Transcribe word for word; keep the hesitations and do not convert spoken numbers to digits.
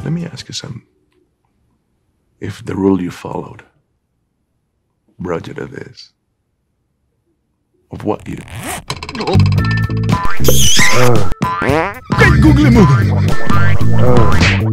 Let me ask you something. If the rule you followed brought you to this, of what you... Uh. Google Moogle! Uh.